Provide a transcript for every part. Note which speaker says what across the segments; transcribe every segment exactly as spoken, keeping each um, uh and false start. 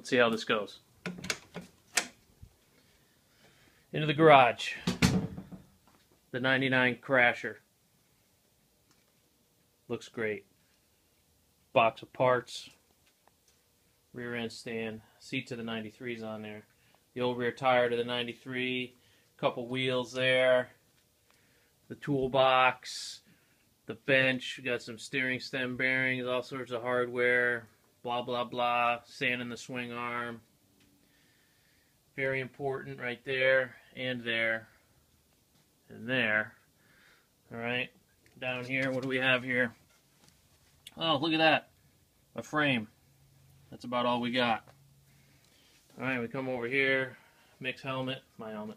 Speaker 1: Let's see how this goes. Into the garage. The ninety-nine Crasher. Looks great. Box of parts. Rear end stand. Seat to the ninety-threes on there. The old rear tire to the ninety-three. Couple wheels there. The toolbox. The bench. We got some steering stem bearings. All sorts of hardware. Blah, blah, blah. Sand in the swing arm. Very important right there. And there. And there. Alright. Down here, what do we have here? Oh, look at that. A frame. That's about all we got. Alright, we come over here. Mix helmet. My helmet.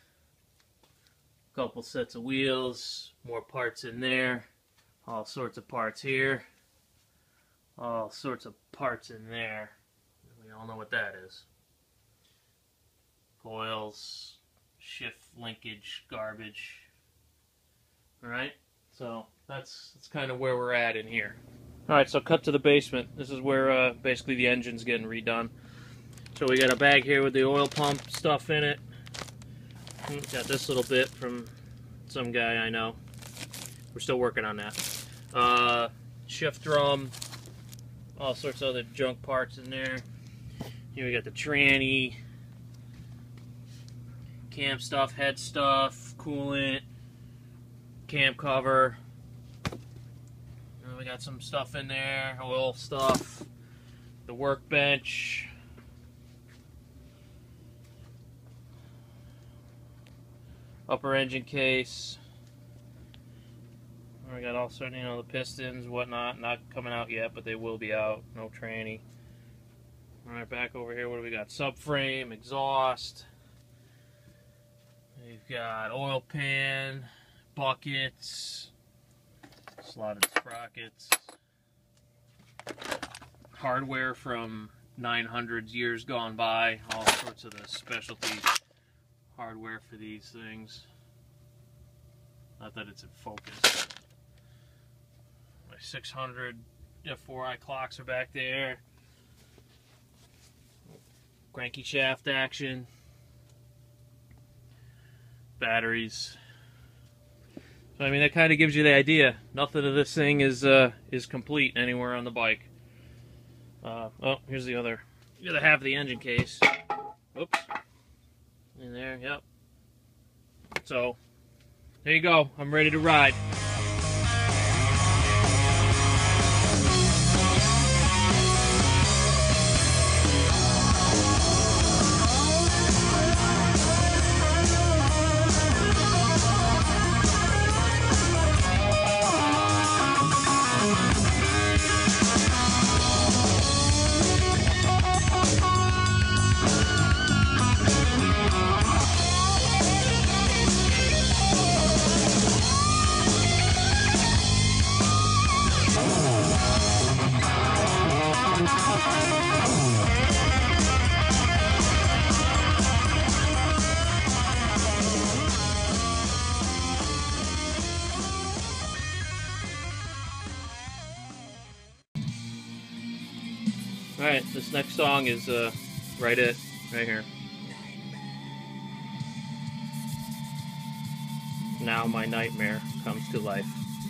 Speaker 1: Couple sets of wheels. More parts in there. All sorts of parts here. All sorts of parts in there. We all know what that is. Coils. Shift linkage. Garbage. Alright, so that's, that's kind of where we're at in here. Alright, so cut to the basement. This is where uh, basically the engine's getting redone. So we got a bag here with the oil pump stuff in it. Got this little bit from some guy I know. We're still working on that. Uh, shift drum. All sorts of other junk parts in there. Here we got the tranny. Cam stuff, head stuff, coolant. Cam cover. And we got some stuff in there. Oil stuff. The workbench. Upper engine case. We got all sorts, you know, the pistons, whatnot, not coming out yet, but they will be out. No tranny. Alright, back over here, what do we got? Subframe, exhaust. We've got oil pan, buckets, slotted sprockets. Hardware from nine hundreds years gone by. All sorts of the specialty hardware for these things. Not that it's in focus. My six hundred F four I clocks are back there. Cranky shaft action. Batteries. So I mean that kind of gives you the idea. Nothing of this thing is uh, is complete anywhere on the bike. Uh, oh, here's the other. The other half of the engine case. Oops. In there, yep. So, there you go. I'm ready to ride. Alright, this next song is uh, right it, right here. Now my nightmare comes to life.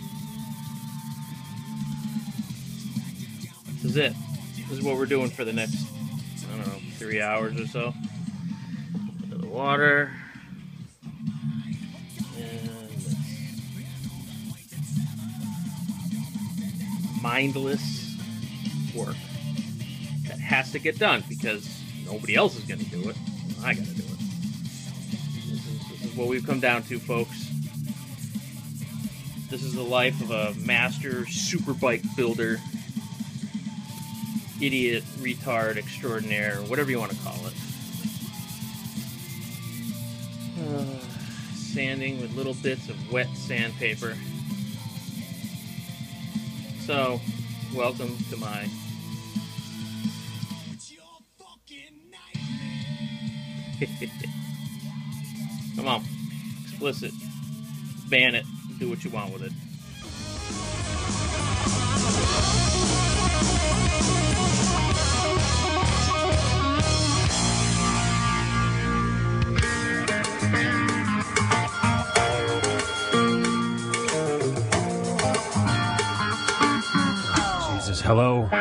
Speaker 1: This is it. This is what we're doing for the next, I don't know, three hours or so. Into the water. And mindless work. Has to get done because nobody else is going to do it. I got to do it. This is, this is what we've come down to, folks. This is the life of a master superbike builder, idiot, retard, extraordinaire, whatever you want to call it. Uh, sanding with little bits of wet sandpaper. So, welcome to my come on, explicit, ban it, do what you want with it.
Speaker 2: Hello?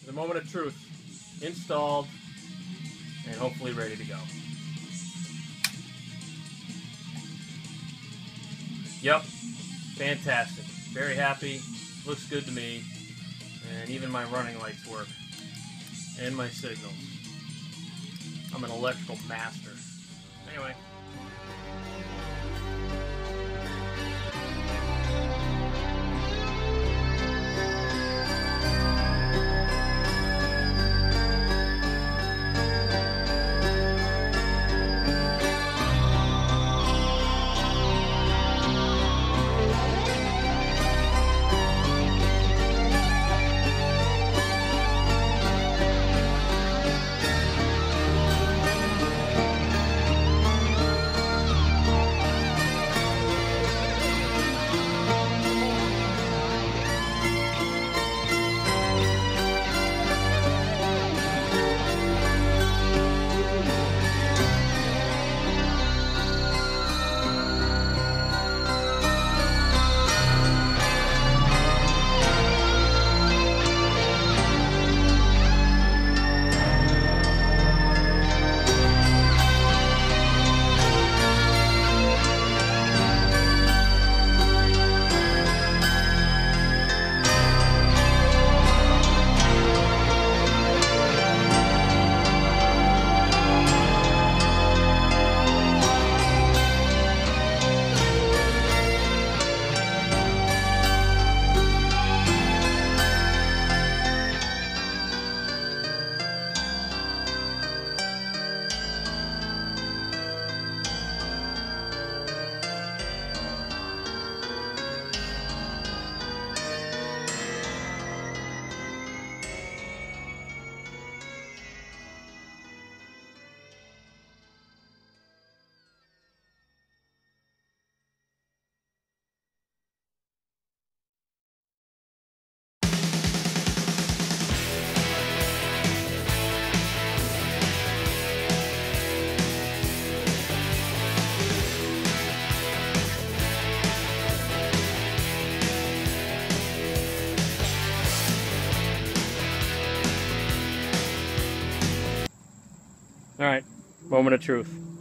Speaker 1: the moment of truth installed and hopefully ready to go. Yep, fantastic. Very happy. Looks good to me. And even my running lights work. And my signals. I'm an electrical master. Anyway. All right, moment of truth.